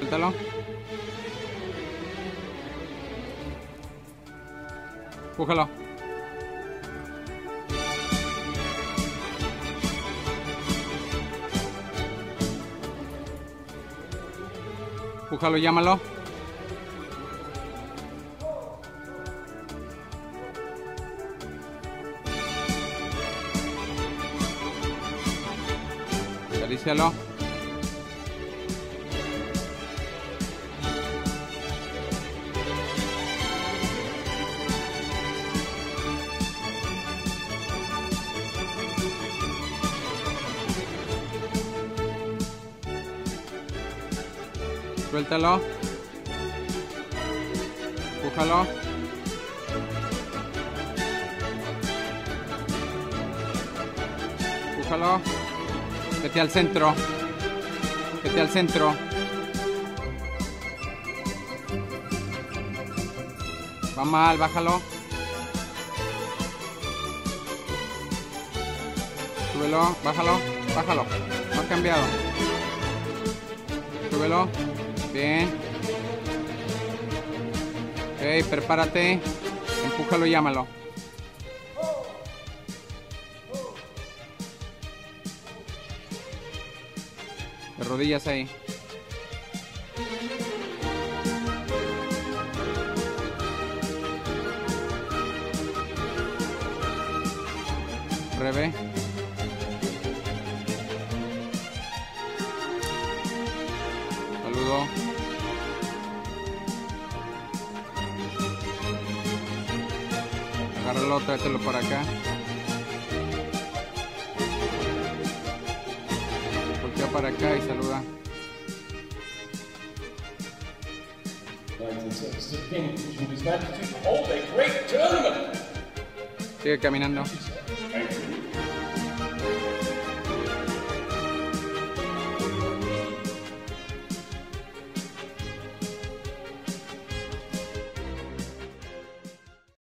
Suéltalo. Empújalo. Empújalo, llámalo. Acarícialo. Suéltalo. Empújalo. Empújalo. Vete al centro. Vete al centro. Va mal, bájalo. Súbelo, bájalo, bájalo. No ha cambiado. Súbelo. Bien. Ok, prepárate. Empújalo y llámalo. De rodillas ahí. Reve. Saludo. Agárralo, tráetelo para acá. Voltea para acá y saluda. Sigue caminando.